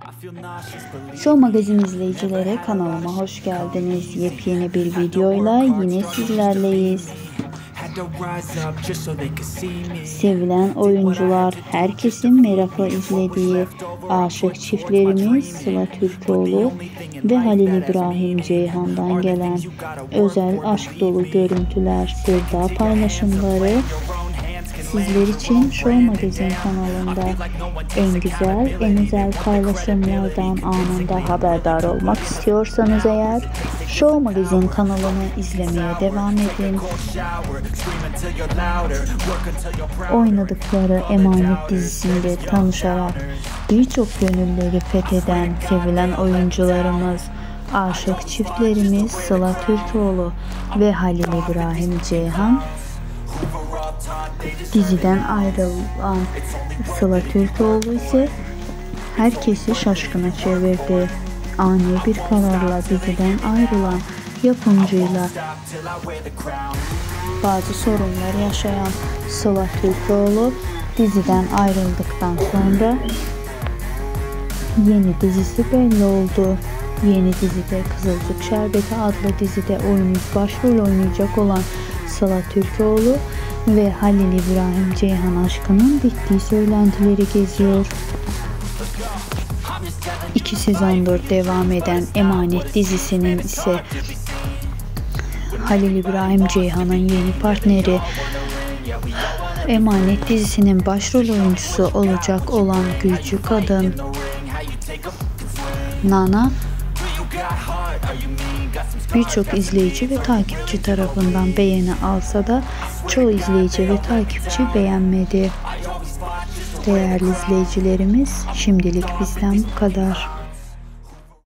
Show Magazin izleyicileri, kanalıma hoş geldiniz. Yepyeni bir videoyla yine sizlerleyiz. Sevilen oyuncular, herkesin merakla izlediği aşık çiftlerimiz Sıla Türkoğlu ve Halil İbrahim Ceyhan'dan gelen özel aşk dolu görüntüler, sevda paylaşımları sizler için Show Magazin kanalında. En güzel, en özel paylaşımlardan anında haberdar olmak istiyorsanız eğer Show Magazin kanalını izlemeye devam edin. Oynadıkları Emanet dizisinde tanışarak birçok gönülleri fetheden sevilen oyuncularımız, aşık çiftlerimiz Sıla Türkoğlu ve Halil İbrahim Ceyhan, diziden ayrılan Sıla Türkoğlu ise herkesi şaşkına çevirdi. Ani bir kararla diziden ayrılan yapımcıyla bazı sorunlar yaşayan Sıla Türkoğlu diziden ayrıldıktan sonra yeni dizisi belli oldu. Yeni dizide Kızılcık Şerbeti adlı dizide başrol oynayacak olan Sıla Türkoğlu ve Halil İbrahim Ceyhan aşkının bittiği söylentileri geziyor. 2 sezondur devam eden Emanet dizisinin ise Halil İbrahim Ceyhan'ın yeni partneri, Emanet dizisinin başrol oyuncusu olacak olan Gülcü kadın Nana birçok izleyici ve takipçi tarafından beğeni alsa da çoğu izleyici ve takipçi beğenmedi. Değerli izleyicilerimiz, şimdilik bizden bu kadar.